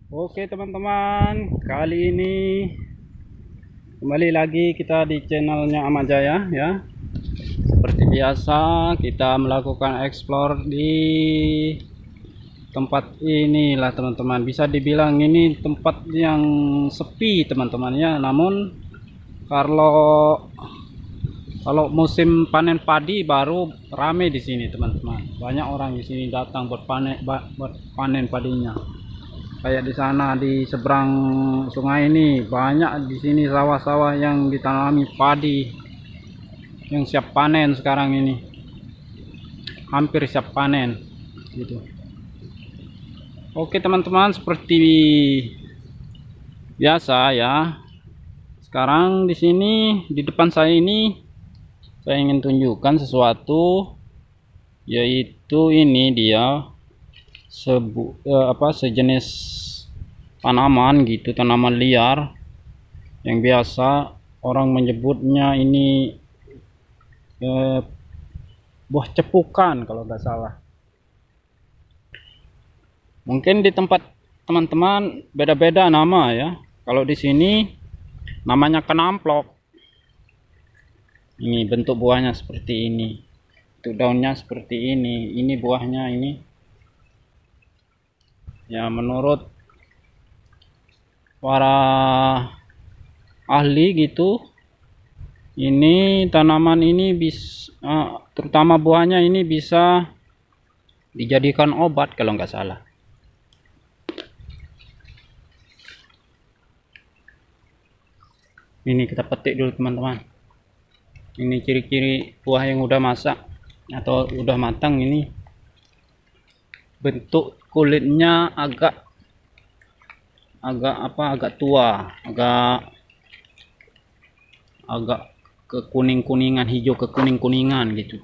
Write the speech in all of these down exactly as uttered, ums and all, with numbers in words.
Oke teman-teman, kali ini kembali lagi kita di channelnya Ahmad Jaya ya. Seperti biasa kita melakukan explore di tempat inilah teman-teman. Bisa dibilang ini tempat yang sepi teman-teman ya. Namun kalau kalau musim panen padi baru rame di sini teman-teman. Banyak orang di sini datang buat panen buat panen padinya. Kayak di sana di seberang sungai ini banyak di sini sawah-sawah yang ditanami padi yang siap panen sekarang ini, hampir siap panen gitu. Oke teman-teman, seperti biasa ya, sekarang di sini di depan saya ini saya ingin tunjukkan sesuatu, yaitu ini dia sebu eh, apa sejenis tanaman gitu, tanaman liar yang biasa orang menyebutnya ini eh, buah cepukan kalau nggak salah. Mungkin di tempat teman-teman beda-beda nama ya. Kalau di sini namanya kenamplok. Ini bentuk buahnya seperti ini, itu daunnya seperti ini, ini buahnya ini. Ya, menurut para ahli gitu, ini tanaman ini bisa uh, terutama buahnya ini bisa dijadikan obat kalau nggak salah. Ini kita petik dulu teman-teman. Ini ciri-ciri buah yang udah masak atau udah matang. Ini bentuk kulitnya agak agak apa agak tua, agak agak ke kuning-kuningan, hijau ke kuning-kuningan gitu.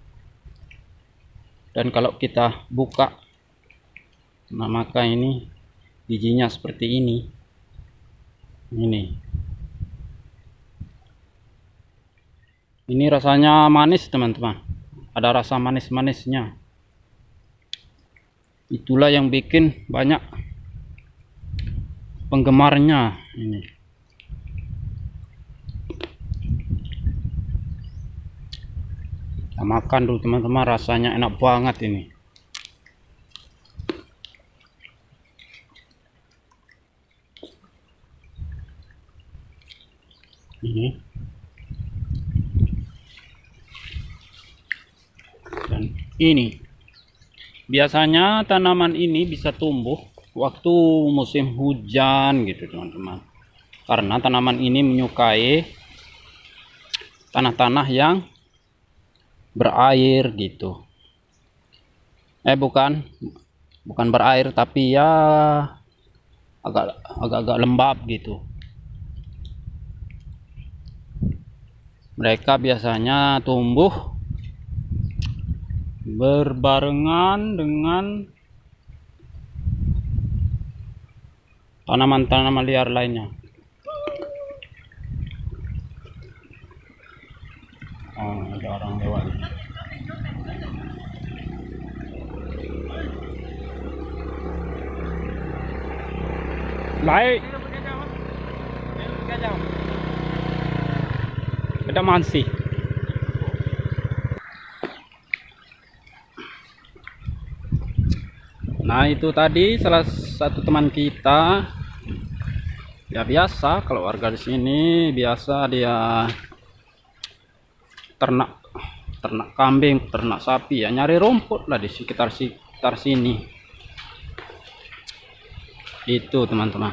Dan kalau kita buka, nah maka ini bijinya seperti ini. Ini ini rasanya manis teman-teman, ada rasa manis-manisnya. Itulah yang bikin banyak penggemarnya ini. Kita makan dulu teman-teman, rasanya enak banget ini. Ini dan ini. Biasanya tanaman ini bisa tumbuh waktu musim hujan gitu teman-teman, karena tanaman ini menyukai tanah-tanah yang berair gitu. Eh bukan bukan berair, tapi ya agak agak-agak lembab gitu. Mereka biasanya tumbuh berbarengan dengan tanaman-tanaman liar lainnya. Oh, ada orang lewat. Lai ada mansi. Nah itu tadi salah satu teman kita. Ya biasa kalau warga di sini biasa dia ternak ternak kambing, ternak sapi ya, nyari rumput lah di sekitar sekitar sini. Itu teman-teman.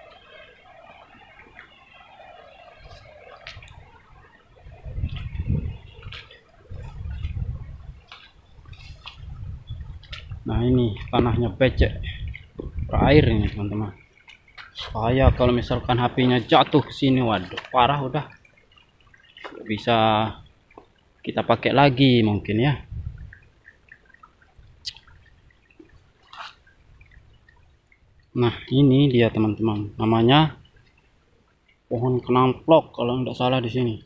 Nah ini tanahnya becek, berair ini teman-teman. Saya kalau misalkan H P-nya jatuh ke sini, waduh parah udah. Bisa kita pakai lagi mungkin ya. Nah ini dia teman-teman, namanya pohon kenamplok kalau nggak salah di sini.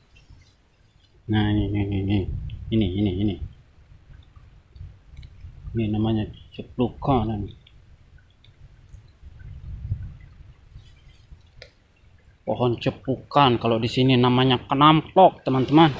Nah ini ini ini ini ini ini Ini namanya ceplukan. Pohon cepukan, kalau di sini namanya kenamplok, teman-teman.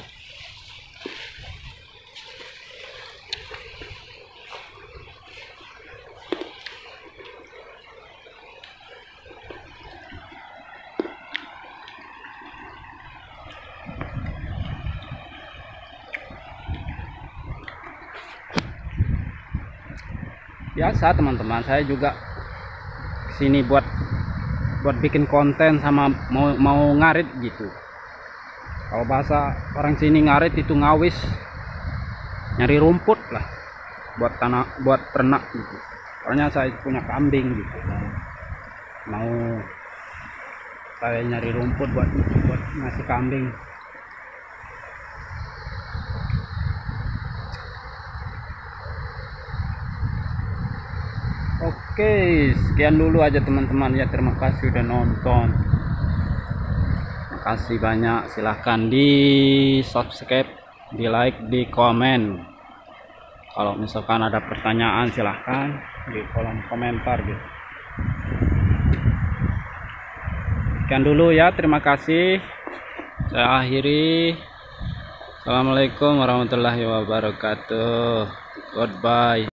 Biasa teman-teman, saya juga sini buat buat bikin konten sama mau mau ngarit gitu. Kalau bahasa orang sini ngarit itu ngawis, nyari rumput lah buat tanah, buat ternak gitu. Soalnya saya punya kambing gitu, mau saya nyari rumput buat buat ngasih kambing. Oke, sekian dulu aja teman-teman ya. Terima kasih udah nonton. Terima kasih banyak. Silahkan di subscribe, di like, di komen. Kalau misalkan ada pertanyaan silahkan di kolom komentar gitu. Sekian dulu ya. Terima kasih. Saya akhiri. Assalamualaikum warahmatullahi wabarakatuh. Goodbye.